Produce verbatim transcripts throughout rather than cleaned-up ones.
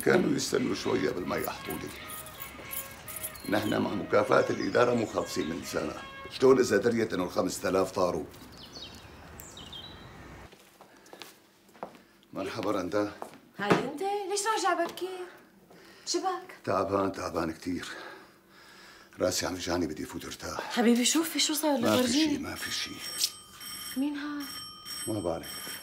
كانوا يستنوا شوية قبل ما يحطوا لي. نحن مع مكافأة الإدارة مو خالصين من لسانها، شلون إذا دريت إنه الخمسة آلاف طاروا؟ مرحبا رندا. هاي أنت؟ ليش راجع بكير؟ شبك؟ تعبان تعبان كثير، راسي عم يجاني بدي فوت ارتاح. حبيبي شوفي شو صار لك؟ ما في شيء ما في شيء. مين هاد؟ ما بعرف.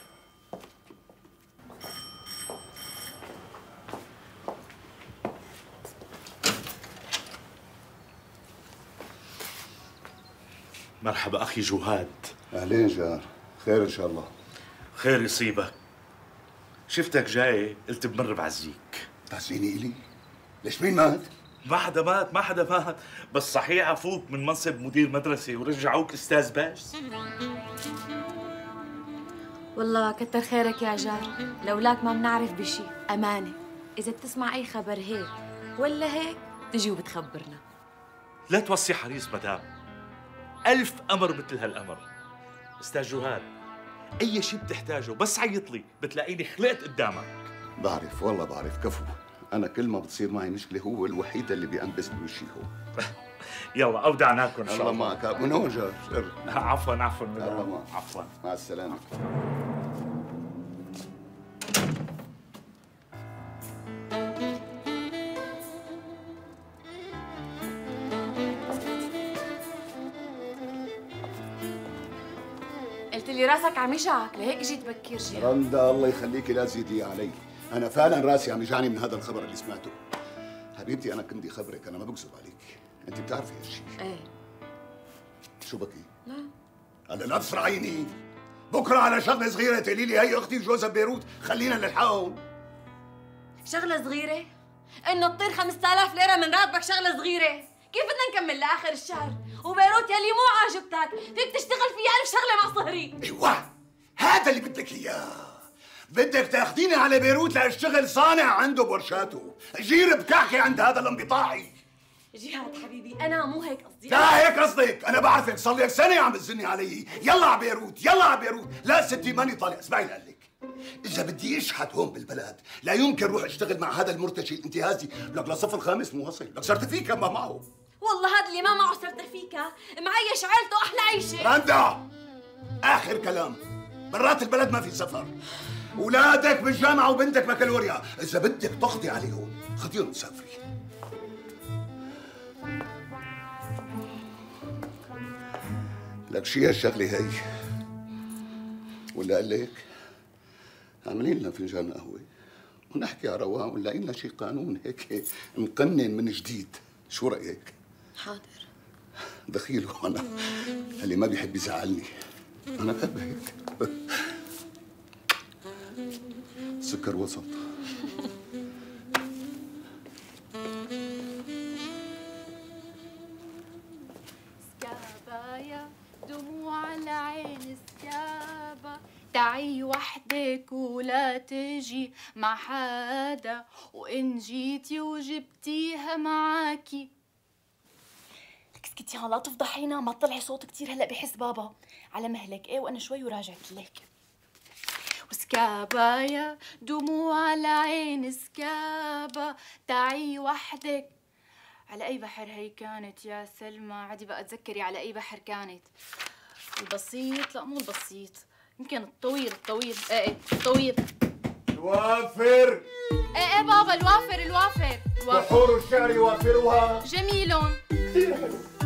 مرحبا أخي جهاد. أهلين جار، خير إن شاء الله. خير يصيبك. شفتك جاي قلت بمر بعزيك. تعزيني إلي؟ ليش مين مات؟ ما حدا مات ما حدا مات، بس صحيح عفوك من منصب مدير مدرسة ورجعوك أستاذ باش. والله كتر خيرك يا جار، لولاك ما بنعرف بشي. أمانة إذا بتسمع أي خبر هيك ولا هيك تجي وبتخبرنا. لا توصي حريص مدام، ألف أمر مثل هالأمر. أستاذ جهاد أي شيء بتحتاجه بس عيط لي بتلاقيني خلقت قدامك. بعرف والله بعرف، كفو. أنا كل ما بتصير معي مشكلة هو الوحيد اللي بينبس بوشي هو. يلا أودعناكم إن شاء الله. الله معك. من هون جار. عفوا عفوا الله معك. عفوا. مع السلامة. قلت لي راسك عم يجعك لهيك جيت بكير جيت. رندا الله يخليكي لا تزيدي علي، أنا فعلا راسي عم يجعني من هذا الخبر اللي سمعته. حبيبتي أنا كنت بدي خبرك، أنا ما بكذب عليك، أنت بتعرفي هالشيء. إيه. شو بكي؟ لا أنا لا تسرعيني، بكرة على شغلة صغيرة تقولي لي هي أختي وجوزها ببيروت، خلينا نلحقهم. شغلة صغيرة؟ إنه تطير خمسة آلاف ليرة من راتبك شغلة صغيرة؟ كيف بدنا نكمل لآخر الشهر؟ وبيروت يلي مو عاجبتك، فيك تشتغل فيها ألف شغلة مع صهري. أيوة، هذا اللي بدك إياه. بدك تاخذيني على بيروت لأشتغل صانع عنده بورشاته، جير بكعكي عند هذا الانبطاحي. جهاد حبيبي أنا مو هيك قصدي. لا هيك قصدك، أنا بعرفك صار لك سنة عم تزني علي، يلا على بيروت، يلا على بيروت، لا ستي ماني طالع، اسمعي لقلك. إذا بدي أشحت هون بالبلد، لا يمكن روح أشتغل مع هذا المرتشي الانتهازي، لك لصف الخامس مو وصل، لك سيرتيفيكا ما معه. والله هذا اللي ما معه سيرتيفيكا معيش عيلته أحلى عيشة. رندا آخر كلام، برات البلد ما في سفر. أولادك بالجامعة وبنتك بكالوريا، إذا بدك تقضي عليهم خديهم تسافري. لك شي هالشغلة هي ولا قال لك عاملين لنا فنجان قهوة ونحكي على رواق ونلاقي لنا شي قانون هيك نقنن من جديد، شو رأيك؟ حاضر. دخيله أنا اللي ما بيحب يزعلني، أنا بحب هيك. سكر وسط. سكابة يا دموع العين سكابة، تعي وحدك ولا تجي مع حدا، وإن جيتي وجبتيها معاكي. لك اسكتي لا تفضحينا، ما تطلعي صوت كتير هلا بحس بابا. على مهلك ايه وأنا شوي وراجعت لك. وسكابة يا دموع العين سكابة، تعي وحدك. على أي بحر هي كانت يا سلمى؟ عادي بقى تذكري على أي بحر كانت. البسيط؟ لا مو البسيط، يمكن الطويل. الطويل ايه ايه الطويل. الوافر. ايه ايه بابا الوافر الوافر. بحور الشعر يوافرها جميل. كثير حلو.